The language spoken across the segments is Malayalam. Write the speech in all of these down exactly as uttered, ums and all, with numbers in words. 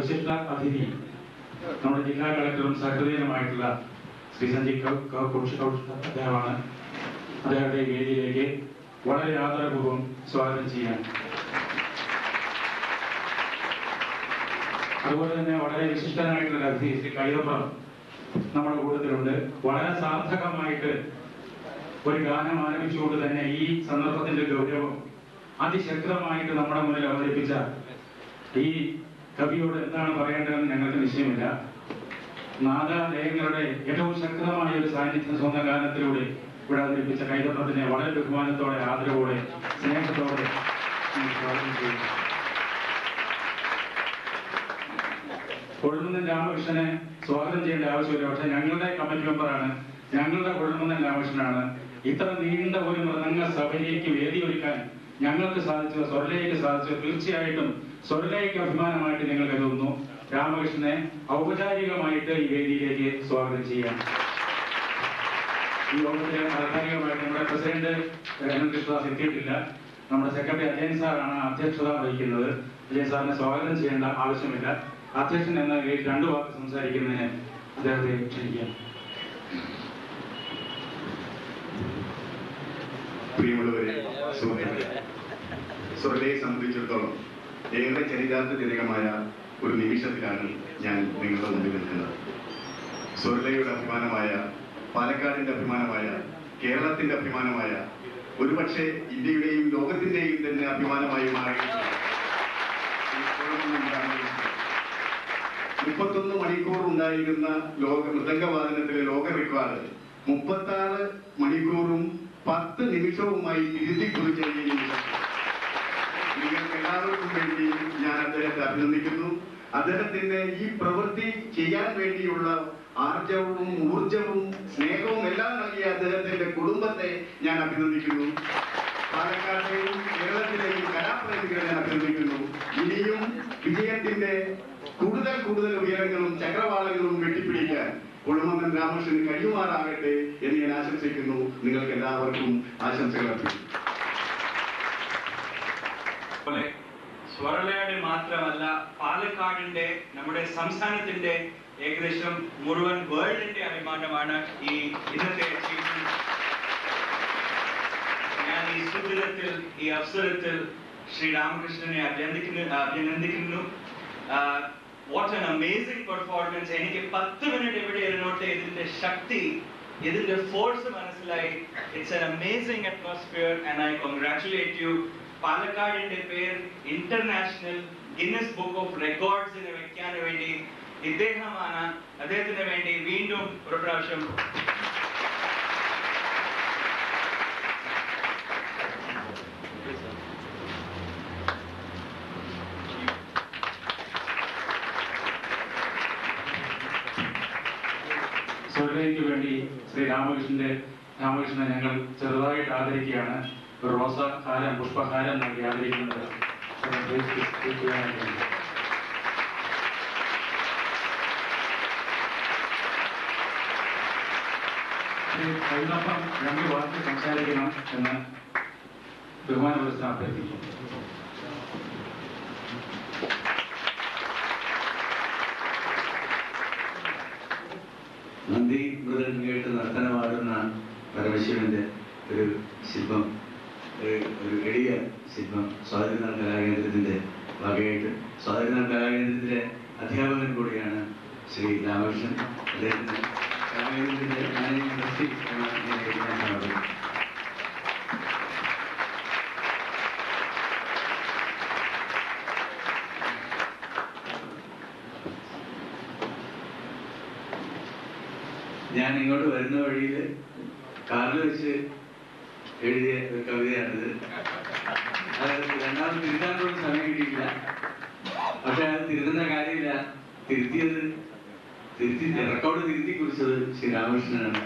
വിശിഷ്ട അതിഥി നമ്മുടെ ജില്ലാ കളക്ടറും സെക്രട്ടറിയുമായിട്ടുള്ള ശ്രീ സഞ്ജയ് കൗശിക് അദ്ദേഹമാണ്. അദ്ദേഹത്തെ വേദിയിലേക്ക് വളരെ ആദരപൂർവ്വം സ്വാഗതം ചെയ്യാൻ. അതുപോലെ തന്നെ വളരെ വിശിഷ്ടനായിട്ടുള്ള അതിഥി ശ്രീ കൈതപ്പുറം നമ്മുടെ കൂട്ടത്തിലുണ്ട്. വളരെ സാർത്ഥകമായിട്ട് ഒരു ഗാനം ആരംഭിച്ചുകൊണ്ട് തന്നെ ഈ സന്ദർഭത്തിന്റെ ഗൗരവം അതിശക്തമായിട്ട് നമ്മുടെ മുന്നിൽ അവതരിപ്പിച്ച ഈ കവിയോട് എന്താണ് പറയേണ്ടതെന്ന് ഞങ്ങൾക്ക് നിശ്ചയമില്ല. നാദാലയങ്ങളുടെ ഏറ്റവും ശക്തമായ ഒരു സാന്നിധ്യം സ്വന്തം ഗാനത്തിലൂടെ ഇവിടെ അവതരിപ്പിച്ച കൈതപ്പുറത്തിനെ വളരെ ബഹുമാനത്തോടെ, ആദരവോടെ, സ്നേഹത്തോടെ സ്വാഗതം ചെയ്യുന്നു. കൊഴുമന്നൻ രാമകൃഷ്ണനെ സ്വാഗതം ചെയ്യേണ്ട ആവശ്യമില്ല. പക്ഷെ ഞങ്ങളുടെ കമ്മിറ്റി മെമ്പറാണ്, ഞങ്ങളുടെ കൊഴുമന്നൻ രാമകൃഷ്ണനാണ്. ഇത്ര നീണ്ട ഒരു മൃദംഗ സഭയിലേക്ക് വേദിയൊരുക്കാൻ ഞങ്ങൾക്ക് സാധിച്ചത്, സ്വർലയ്ക്ക് സാധിച്ചത് തീർച്ചയായിട്ടും സ്വർലയ്ക്ക് അഭിമാനമായിട്ട് ഞങ്ങൾ കരുതുന്നു. രാമകൃഷ്ണനെ ഔപചാരികമായിട്ട് ഈ വേദിയിലേക്ക് സ്വാഗതം ചെയ്യാം. ഈ യോഗത്തിന് ഔപചാരികമായിട്ട് നമ്മുടെ പ്രസിഡന്റ് കൃഷ്ണദാസ് എത്തിയിട്ടില്ല. നമ്മുടെ സെക്രട്ടറി അജയൻ സാറാണ് അധ്യക്ഷത വഹിക്കുന്നത്. അജയൻ സാറിനെ സ്വാഗതം ചെയ്യേണ്ട ആവശ്യമില്ല. അധ്യക്ഷൻ എന്ന നിലയിൽ രണ്ടു വാക്ക് സംസാരിക്കുന്നതിന് അദ്ദേഹത്തെ ക്ഷണിക്കാം. പ്രിയമുള്ളവരെ, സുഹൃത്തുക്കളെ, സ്വർലയെ സംബന്ധിച്ചിടത്തോളം ഏറെ ചരിതാർത്ഥജനകമായ ഒരു നിമിഷത്തിലാണ് ഞാൻ നിങ്ങളുടെ മുന്നിൽ നിൽക്കുന്നത്. സ്വർലയുടെ അഭിമാനമായ, പാലക്കാടിന്റെ അഭിമാനമായ, കേരളത്തിന്റെ അഭിമാനമായ, ഒരുപക്ഷെ ഇന്ത്യയുടെയും ലോകത്തിന്റെയും തന്നെ അഭിമാനമായി മാറി മുപ്പത്തൊന്ന് മണിക്കൂർ ഉണ്ടായിരുന്ന ലോക മൃദംഗവാദനത്തിലെ ലോക റെക്കോർഡ് മുപ്പത്തി ആറ് മണിക്കൂറും പത്ത് നിമിഷവുമായി തിരുത്തി കുറിച്ച ഈ നിമിഷം നിങ്ങൾക്ക് എല്ലാവർക്കും വേണ്ടി ഞാൻ അദ്ദേഹത്തെ അഭിനന്ദിക്കുന്നു. അദ്ദേഹത്തിന്റെ ഈ പ്രവൃത്തി ചെയ്യാൻ വേണ്ടിയുള്ള ആർജവും ഊർജവും സ്നേഹവും എല്ലാം നൽകിയ അദ്ദേഹത്തിന്റെ കുടുംബത്തെ ഞാൻ അഭിനന്ദിക്കുന്നു. പാലക്കാട്ടെയും കേരളത്തിലെയും കലാപ്രേമികളെ ഞാൻ അഭിനന്ദിക്കുന്നു. ഇനിയും വിജയത്തിന്റെ കൂടുതൽ കൂടുതൽ ഉയരങ്ങളും ചക്രവാളങ്ങളും വെട്ടിപ്പിടിക്കാൻ കൊഴുമന്നൻ രാമകൃഷ്ണന് കഴിയുമാറാകട്ടെ എന്ന് ഞാൻ ആശംസിക്കുന്നു. നിങ്ങൾക്ക് എല്ലാവർക്കും ആശംസകൾ അർപ്പിക്കുന്നു. സ്വർലയുടെ മാത്രമല്ല, പാലക്കാടിന്റെ, നമ്മുടെ സംസ്ഥാനത്തിന്റെ, ഏകദേശം മുഴുവൻ വേൾഡിന്റെ അഭിമാനമാണ് ഈ ഇന്നത്തെ അച്ചീവ്മെന്റ്. ഞാൻ ഈ സുദിനത്തിൽ, ഈ അവസരത്തിൽ ശ്രീ രാമകൃഷ്ണനെ അഭിനന്ദിക്കുന്നു അഭിനന്ദിക്കുന്നു വാട്ട് ആൻ അമേസിംഗ് പെർഫോമൻസ്. എനിക്ക് പത്ത് മിനിറ്റ് ഇവിടെ ഇരുന്നോട്ടെ ഇതിന്റെ ശക്തി, ഇതിന്റെ ഫോഴ്സ് മനസ്സിലായി. It's an amazing atmosphere and I congratulate you. പാലക്കാടിന്റെ പേര് ഇന്റർനാഷണൽ ഗിന്നസ് ബുക്ക് ഓഫ് റെക്കോർഡ്സിന് വെക്കാൻ വേണ്ടി ഇദ്ദേഹമാണ്. അദ്ദേഹത്തിന് വേണ്ടി വീണ്ടും ഒരു പ്രാവശ്യം സ്വർലയ്ക്ക് വേണ്ടി ശ്രീ രാമകൃഷ്ണന്റെ രാമകൃഷ്ണനെ ഞങ്ങൾ ചെറുതായിട്ട് ആദരിക്കുകയാണ്. ഒരു റോസാഹാരം, പുഷ്പഹാരം നൽകി ആദരിക്കുന്നത്. കൈതപ്പുറം രണ്ട് വാക്ക് സംസാരിക്കണം എന്ന് ബഹുമാന പുരസ്കാരം അഭ്യർത്ഥിക്കും. നന്ദി മൃദം കേട്ട് നർത്തനമാടുന്ന പരമശിവന്റെ ഒരു ശില്പം, ഒരു എളിയ ശില്പം സ്വാതിനാൾ കലാകേന്ദ്രത്തിന്റെ വകയായിട്ട്, സ്വാതിനാൾ കലാകേന്ദ്രത്തിലെ അധ്യാപകൻ കൂടിയാണ് ശ്രീ രാമകൃഷ്ണൻ. അദ്ദേഹത്തിന് കലാകേന്ദ്രത്തിന്റെ മാനേജിംഗ് ട്രസ്റ്റി എന്ന നിലയിൽ ഞാൻ സമർപ്പിക്കുന്നു. ഞാൻ ഇങ്ങോട്ട് വരുന്ന വഴിയിൽ കാറിൽ വെച്ച് എഴുതിയ ഒരു കവിതയാണിത്. അതായത് രണ്ടാമത് തിരുത്താനൊന്നും സമയം കിട്ടിയിട്ടില്ല. പക്ഷെ അത് തിരുത്തുന്ന കാര്യമില്ല, തിരുത്തിയത് തിരുത്തി റെക്കോർഡ് തിരുത്തി കുറിച്ചത് ശ്രീ രാമകൃഷ്ണനാണ്.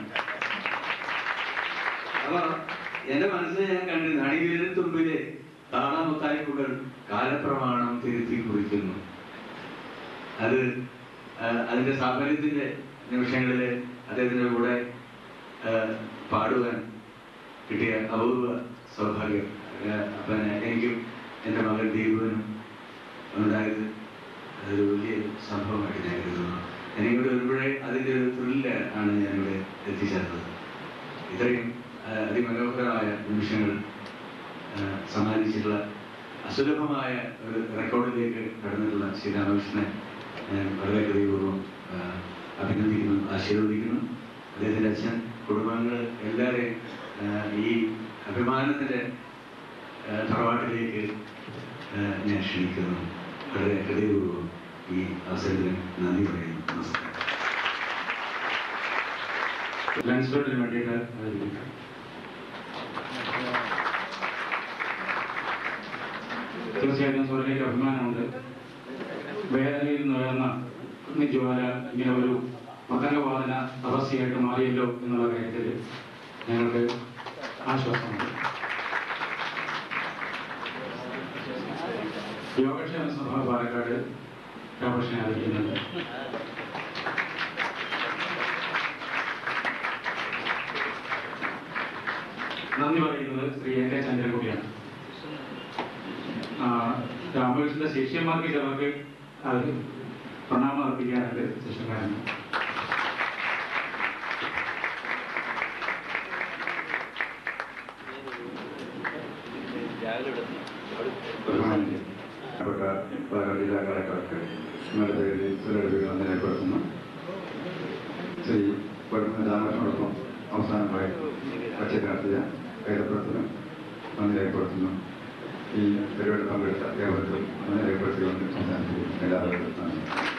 അപ്പൊ എന്റെ മനസ്സിൽ ഞാൻ കണ്ടിരുന്നു, അണിവിരൽ തുമ്പിലെ താളമുത്തായ്പുകൾ കാലപ്രമാണം തിരുത്തി കുറിക്കുന്നു. അത് അതിന്റെ സാഫല്യത്തിന്റെ നിമിഷങ്ങളില് അദ്ദേഹത്തിന്റെ കൂടെ പാടുവാൻ കിട്ടിയ അപൂർവ സൗഭാഗ്യം. അപ്പം എനിക്കും എൻ്റെ മകൻ ദീപുവിനും ഉണ്ടായത് അതൊരു വലിയ സംഭവമായിട്ട് ഞാൻ കരുതുന്നു. ഞാനിവിടെ വരുമ്പോഴേ അതിൻ്റെ ഒരു ത്രില്ല് ആണ് ഞാനിവിടെ എത്തിച്ചേർന്നത്. ഇത്രയും അതിമനോഹരമായ നിമിഷങ്ങൾ സമ്മാനിച്ചിട്ടുള്ള അസുലഭമായ ഒരു റെക്കോർഡിലേക്ക് കടന്നിട്ടുള്ള ശ്രീ രാമകൃഷ്ണനെ ഞാൻ വളരെ ഹൃദയപൂർവ്വം അഭിനന്ദിക്കുന്നു, ആശീർവദിക്കുന്നു. അദ്ദേഹത്തിൻ്റെ അച്ഛൻ, കുടുംബാംഗങ്ങൾ എല്ലാവരെയും ഈ അഭിമാനത്തിൻ്റെ തറവാട്ടിലേക്ക് ഞാൻ ക്ഷണിക്കുന്നു. വളരെ ഹൃദയപൂർവ്വം ഈ അവസരത്തിന് നന്ദി പറയുന്നു. നമസ്കാരം. ലൻസ്ബർട്ടിന് വേണ്ടിയിട്ട് തീർച്ചയായിട്ടും സ്വർഗയ്ക്ക് അഭിമാനമുണ്ട്. വേദനയിൽ നിന്ന് ഉയർന്ന ജ്വാല ഇങ്ങനെ ഒരു മതംഗവാദന തപസ്യയായിട്ട് മാറിയല്ലോ എന്നുള്ള കാര്യത്തിൽ ഞങ്ങൾക്ക് ആശ്വാസമുണ്ട്. യോഗക്ഷേമ സഭ പാലക്കാട് രാമകൃഷ്ണനെ അറിയിക്കുന്നുണ്ട്. നന്ദി പറയുന്നത് ശ്രീ എൻ കെ ചന്ദ്രൻകുട്ടിയാണ്. രാമകൃഷ്ണന്റെ ശിഷ്യന്മാർക്ക് ചിലർക്ക് അത് പ്രണാമം അർപ്പിക്കാറുണ്ട്. ശിഷ്യക്കാരൻ ജില്ലാ കളക്ടർക്ക് നിങ്ങളുടെ പേരിൽ സുരക്ഷ രേഖപ്പെടുത്തുന്നു. ശ്രീ രാമകൃഷ്ണനോടൊപ്പം അവസാനമായി പച്ചക്ക് നടത്തിയ കൈതപ്പുറത്തിന് നന്ദി രേഖപ്പെടുത്തുന്നു. ഈ പരിപാടി പങ്കെടുത്ത ഏവർക്കും നന്ദി രേഖപ്പെടുത്തിക്കൊണ്ട് അവസാനിപ്പിക്കുന്നു. എല്ലാവർക്കും നന്ദി.